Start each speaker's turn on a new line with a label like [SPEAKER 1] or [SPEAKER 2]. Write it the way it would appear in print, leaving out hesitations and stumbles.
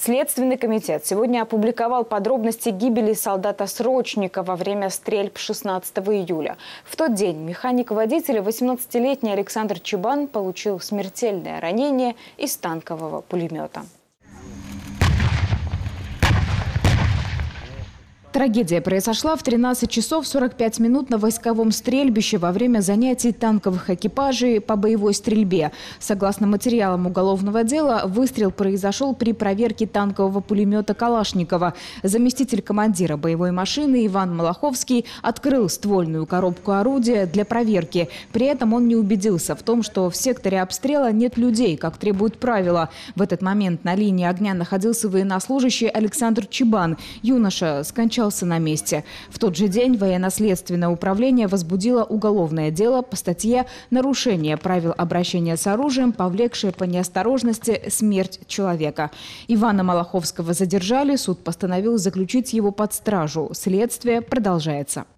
[SPEAKER 1] Следственный комитет сегодня опубликовал подробности гибели солдата-срочника во время стрельб 16 июля. В тот день механик-водитель 18-летний Александр Чибан получил смертельное ранение из танкового пулемета.
[SPEAKER 2] Трагедия произошла в 13 часов 45 минут на войсковом стрельбище во время занятий танковых экипажей по боевой стрельбе. Согласно материалам уголовного дела, выстрел произошел при проверке танкового пулемета Калашникова. Заместитель командира боевой машины Иван Малаховский открыл ствольную коробку орудия для проверки. При этом он не убедился в том, что в секторе обстрела нет людей, как требуют правила. В этот момент на линии огня находился военнослужащий Александр Чибан. Юноша скончался на месте. В тот же день военно-следственное управление возбудило уголовное дело по статье «Нарушение правил обращения с оружием, повлекшее по неосторожности смерть человека». Ивана Малаховского задержали, суд постановил заключить его под стражу. Следствие продолжается.